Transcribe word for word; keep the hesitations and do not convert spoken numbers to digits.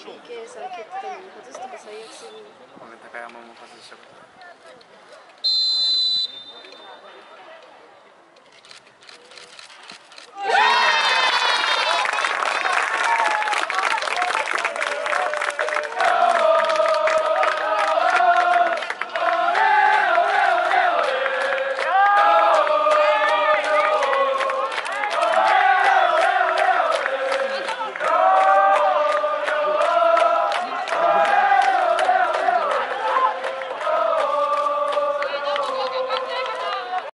ピーケー さ、蹴ったのに外すとか最悪すぎる。 俺高山も外したことある。